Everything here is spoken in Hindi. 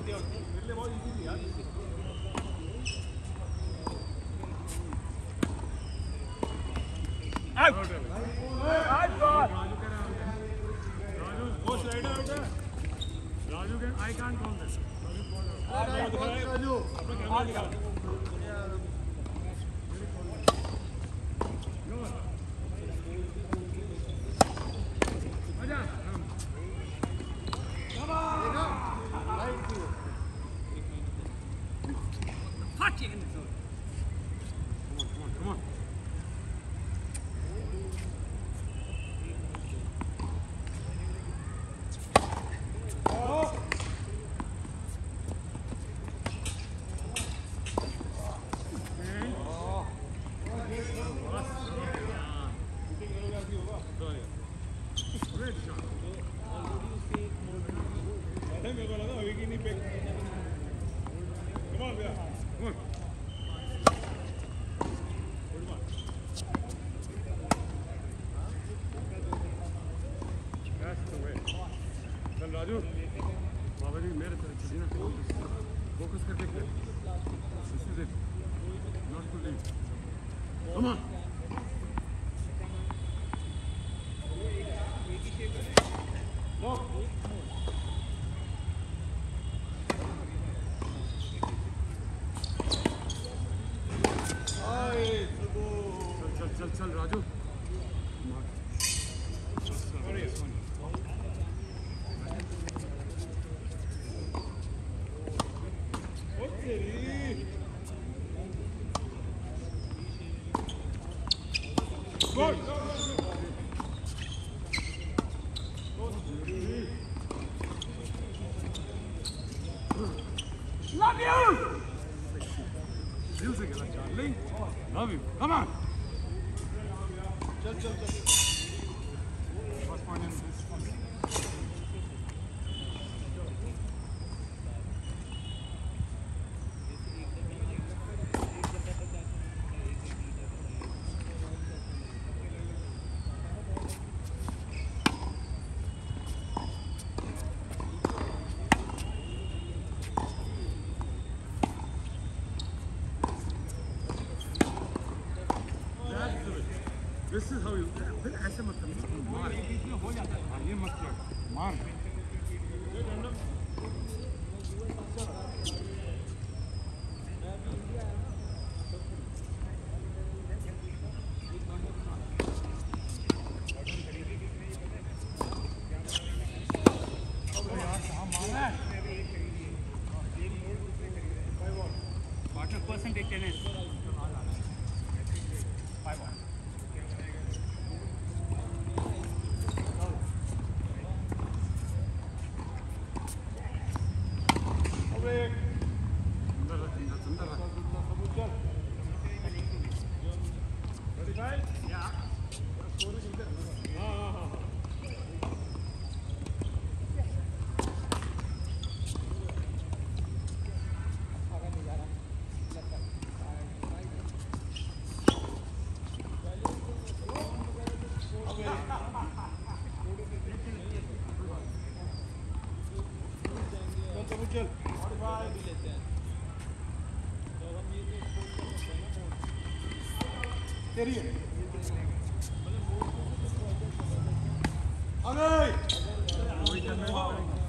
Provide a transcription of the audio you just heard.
Raju can, I can't count this. Raju बाबा जी मेरे तरह फोकस करके this is it not to leave come on चल Raju Love you! Music, darling. Love you. Come on. First point in this one. This is how you फिर ऐसे मत करना मार हो जाता है ये मत किया मार percentage tennis 5-1 चल लेते हैं तो हम ये तेरी है आ गई